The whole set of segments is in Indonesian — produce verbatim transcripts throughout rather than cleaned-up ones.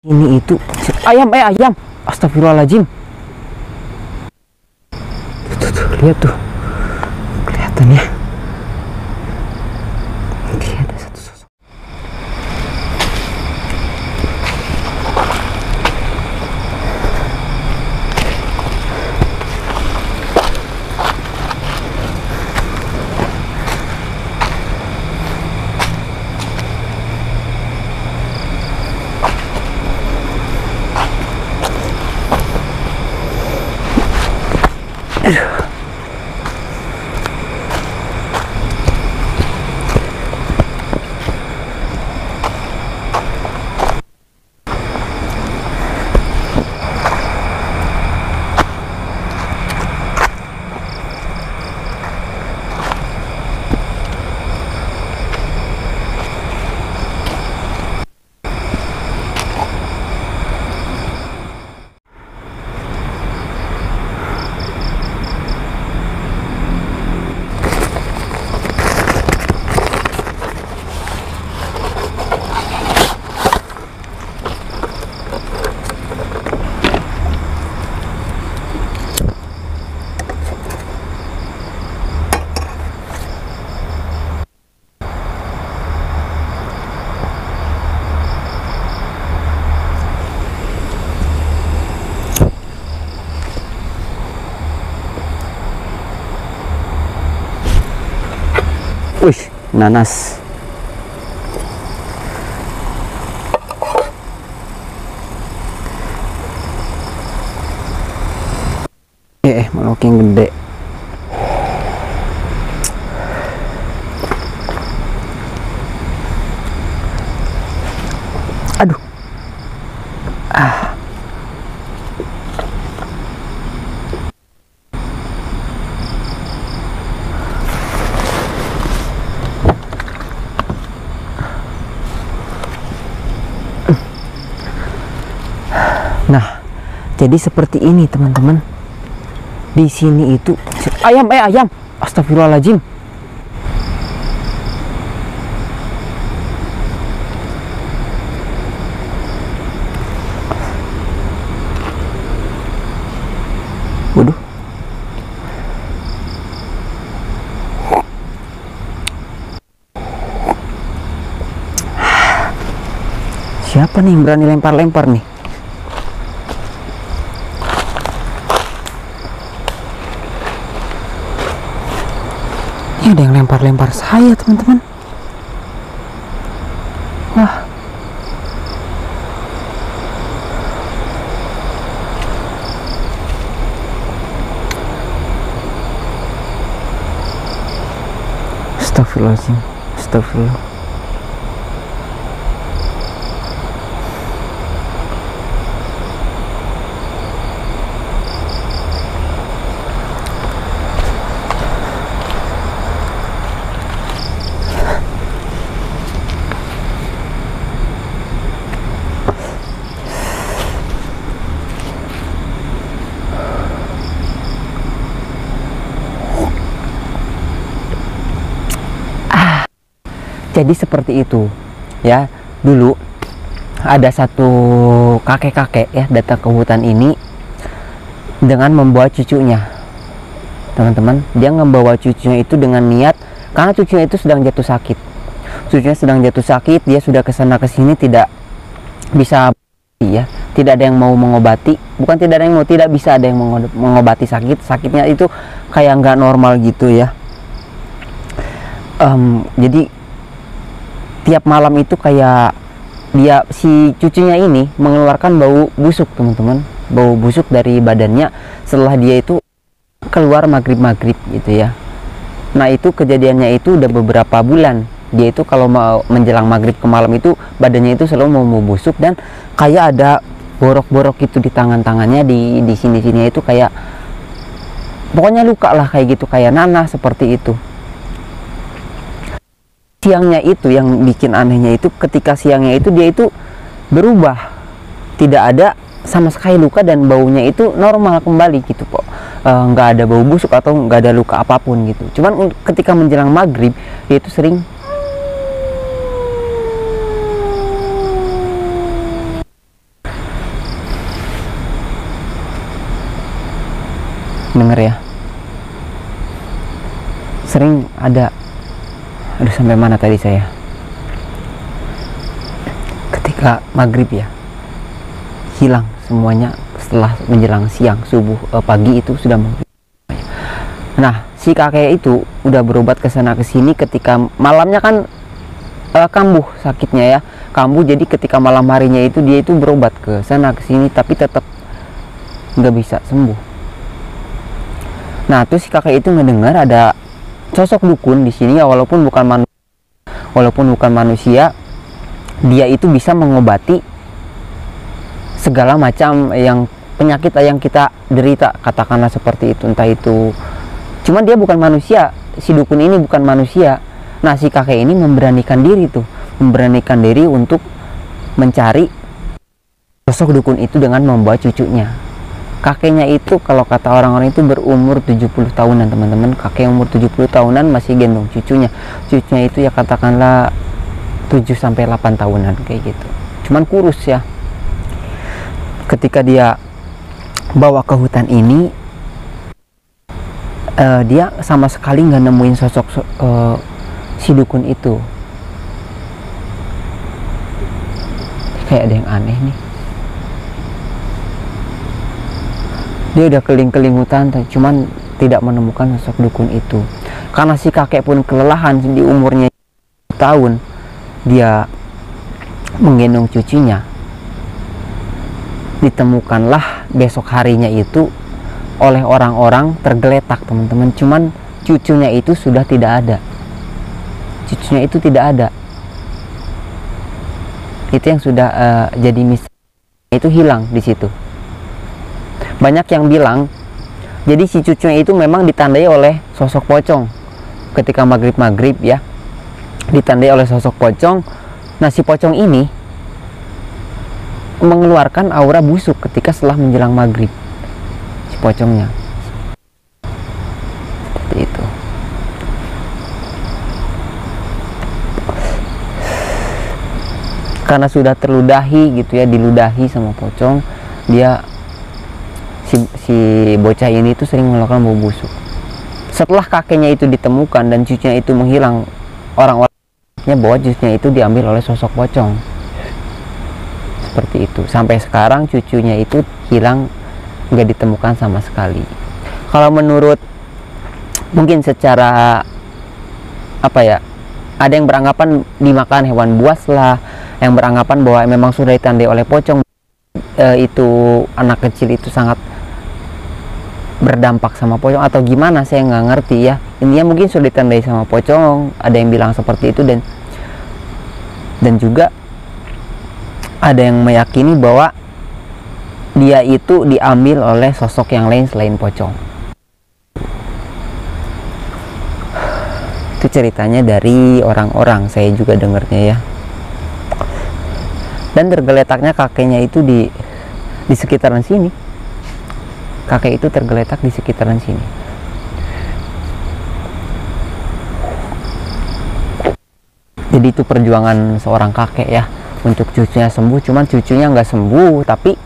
Ini itu ayam, eh ayam. Astagfirullahaladzim. Tuh, tuh, tuh, lihat tuh. Kelihatan ya. Oke, ada satu sosok. Aduh. Wih, nanas. Eh, makin gede. Aduh. Ah. Nah, jadi seperti ini teman-teman. Di sini itu ayam, eh ayam. Astagfirullahaladzim. Waduh. Siapa nih yang berani lempar-lempar nih? Ini ada yang lempar-lempar saya, teman-teman. Wah. Astagfirullahaladzim. Astagfirullah. Jadi seperti itu ya. Dulu ada satu kakek-kakek ya datang ke hutan ini dengan membawa cucunya, teman-teman. Dia membawa cucunya itu dengan niat karena cucunya itu sedang jatuh sakit. Cucunya sedang jatuh sakit, dia sudah kesana kesini tidak bisa ya, tidak ada yang mau mengobati. Bukan tidak ada yang mau, tidak bisa ada yang mengobati sakit. Sakitnya itu kayak nggak normal gitu ya. Um, jadi tiap malam itu kayak dia si cucunya ini mengeluarkan bau busuk, teman-teman. Bau busuk dari badannya setelah dia itu keluar maghrib-maghrib gitu ya. Nah, itu kejadiannya itu udah beberapa bulan. Dia itu kalau mau menjelang maghrib ke malam itu badannya itu selalu mau busuk dan kayak ada borok-borok itu di tangan-tangannya, di di sini-sini itu kayak pokoknya luka lah kayak gitu, kayak nanah seperti itu. Siangnya itu yang bikin anehnya itu ketika siangnya itu dia itu berubah, tidak ada sama sekali luka dan baunya itu normal kembali gitu kok. E, nggak ada bau busuk atau nggak ada luka apapun gitu. Cuman ketika menjelang maghrib dia itu sering denger ya, sering ada, aduh sampai mana tadi saya, ketika maghrib ya, hilang semuanya setelah menjelang siang, subuh, eh, pagi itu sudah maghrib. Nah, si kakek itu udah berobat ke sana ke sini, ketika malamnya kan eh, kambuh sakitnya ya, kambuh, jadi ketika malam harinya itu dia itu berobat ke sana ke sini tapi tetap nggak bisa sembuh. Nah, terus si kakek itu ngedengar ada sosok dukun di sini ya, walaupun bukan manusia, walaupun bukan manusia, dia itu bisa mengobati segala macam yang penyakit yang kita derita, katakanlah seperti itu, entah itu. Cuman dia bukan manusia, si dukun ini bukan manusia. Nah, si kakek ini memberanikan diri tuh, memberanikan diri untuk mencari sosok dukun itu dengan membawa cucunya. Kakeknya itu kalau kata orang-orang itu berumur tujuh puluh tahunan teman-teman. Kakek umur tujuh puluh tahunan masih gendong cucunya. Cucunya itu ya katakanlah tujuh sampai delapan tahunan kayak gitu. Cuman kurus ya. Ketika dia bawa ke hutan ini, uh, dia sama sekali nggak nemuin sosok uh, si dukun itu. Kayak ada yang aneh nih. Dia udah keliling-keliling hutan, cuman tidak menemukan sosok dukun itu. Karena si kakek pun kelelahan di umurnya tahun, dia menggendong cucunya. Ditemukanlah besok harinya itu oleh orang-orang tergeletak teman-teman. Cuman cucunya itu sudah tidak ada. Cucunya itu tidak ada. Itu yang sudah uh, jadi misteri, itu hilang di situ. Banyak yang bilang jadi si cucunya itu memang ditandai oleh sosok pocong ketika maghrib-maghrib ya, ditandai oleh sosok pocong. Nah, si pocong ini mengeluarkan aura busuk ketika setelah menjelang maghrib, si pocongnya seperti itu. Karena sudah terludahi gitu ya, diludahi sama pocong, dia Si, si bocah ini tuh sering melakukan bau busuk. Setelah kakeknya itu ditemukan dan cucunya itu menghilang, orang-orangnya bahwa cucunya itu diambil oleh sosok pocong. Seperti itu. Sampai sekarang cucunya itu hilang, nggak ditemukan sama sekali. Kalau menurut mungkin secara apa ya, ada yang beranggapan dimakan hewan buas lah, yang beranggapan bahwa memang sudah ditandai oleh pocong. E, itu anak kecil itu sangat berdampak sama pocong atau gimana, saya nggak ngerti ya. Intinya mungkin sudah ditandai sama pocong, ada yang bilang seperti itu. Dan dan juga ada yang meyakini bahwa dia itu diambil oleh sosok yang lain selain pocong. Itu ceritanya dari orang-orang, saya juga dengarnya ya. Dan tergeletaknya kakeknya itu di di sekitaran sini. Kakek itu tergeletak di sekitaran sini. Jadi itu perjuangan seorang kakek ya untuk cucunya sembuh. Cuman cucunya nggak sembuh, tapi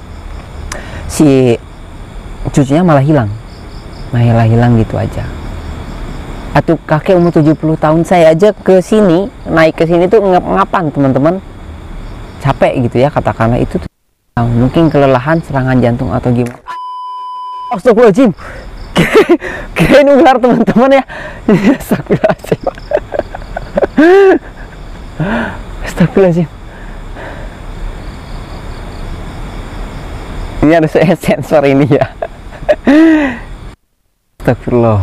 si cucunya malah hilang, malah hilang gitu aja. Atau kakek umur tujuh puluh tahun, saya aja ke sini, naik ke sini tuh ngap-ngapan teman-teman, capek gitu ya, katakanlah itu tuh. Mungkin kelelahan, serangan jantung atau gimana. Astagfirullahaladzim. Kirain ular teman-teman ya. Astagfirullahaladzim. Astagfirullahaladzim. Ini harus saya sensor ini ya. Astagfirullah.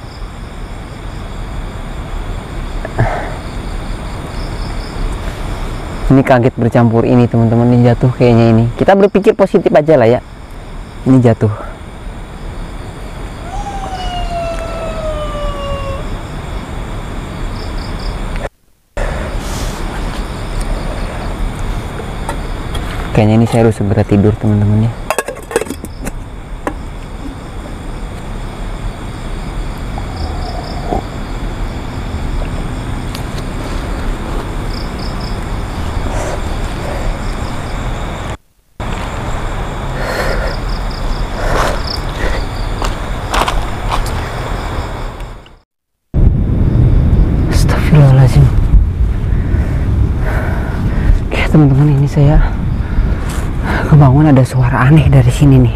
Ini kaget bercampur ini teman-teman, ini jatuh kayaknya ini. Kita berpikir positif aja lah ya. Ini jatuh. Kayaknya ini saya harus segera tidur teman-teman ya. saya kebangun ada suara aneh dari sini nih.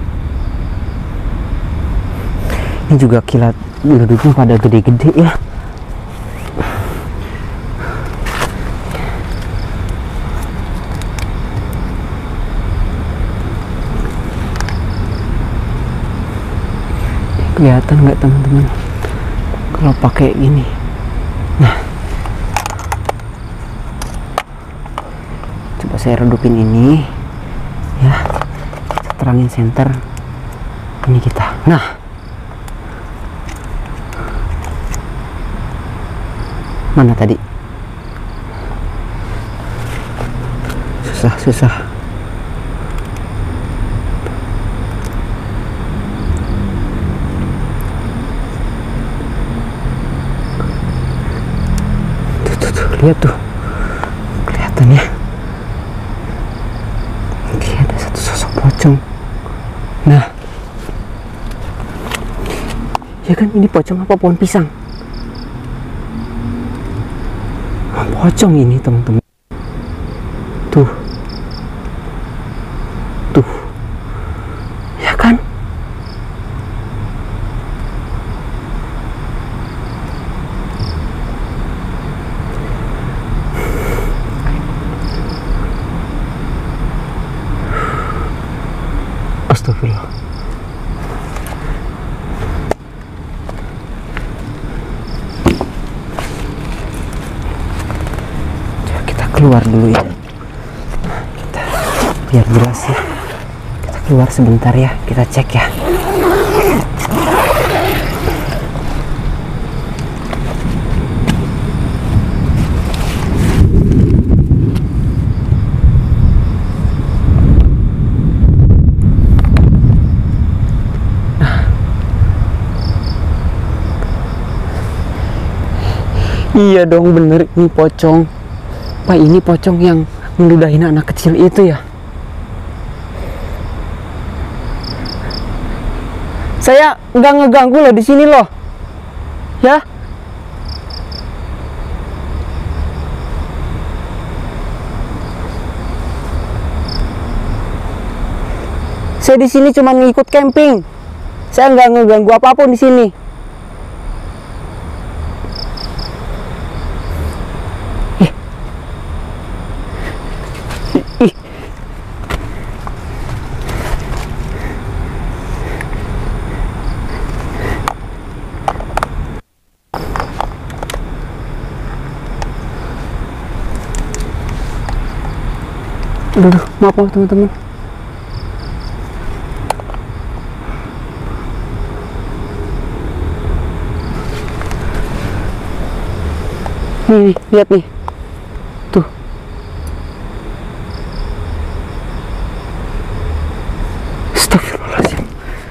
Ini juga kilat duduknya pada gede-gede ya. Kelihatan nggak teman-teman kalau pakai ini? Nah, coba saya redupin ini ya, kita terangin senter ini kita. Nah, mana tadi? Susah susah. Lihat tuh, kelihatan ya. Oke, ada satu sosok pocong. Nah, ya kan ini pocong apa pohon pisang? Pocong ini teman-teman. Tuh, tuh, ya kan? Astagfirullah. Coba kita keluar dulu ya. Kita biar jelas ya. Kita keluar sebentar ya. Kita cek ya. Iya dong, bener, ini pocong. Pak, ini pocong yang meludahin anak kecil itu ya. Saya nggak ngeganggu loh di sini loh, ya. Saya di sini cuma ngikut camping. Saya nggak ngeganggu apapun di sini. Aduh, maaf maaf teman-teman. Nih, nih, lihat nih. Tuh. Astagfirullahaladzim.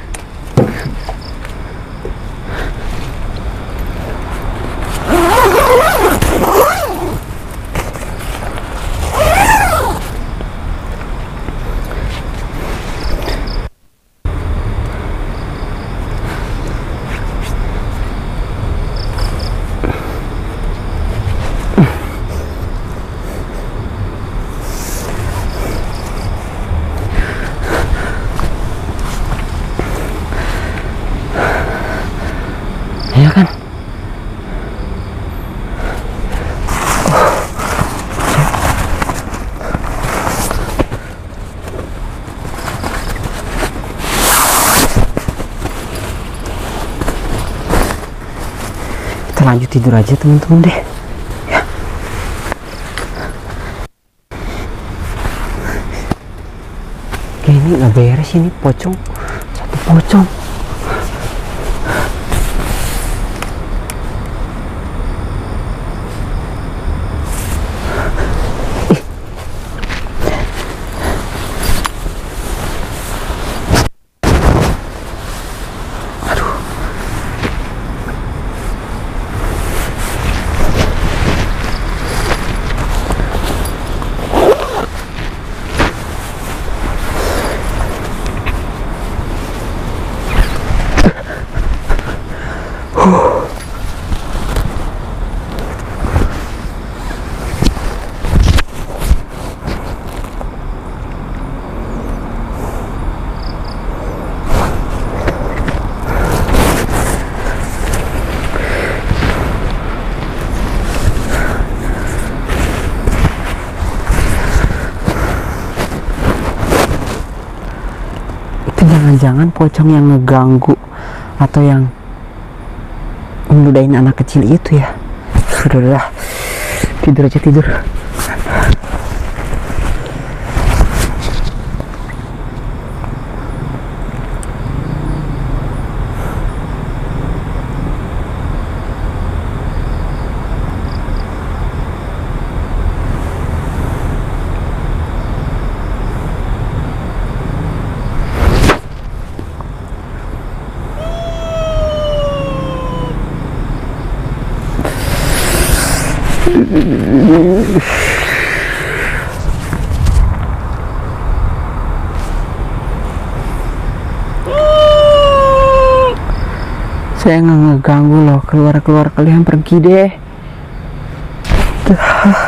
Ya kan? Kita lanjut tidur aja teman-teman deh. Ya. Oke, ini nggak beres ini pocong. Satu pocong. Itu jangan-jangan pocong yang ngeganggu atau yang meludahin anak kecil itu ya. Sudah, tidur aja tidur. Saya nggak ngeganggu loh, keluar-keluar, kalian pergi deh.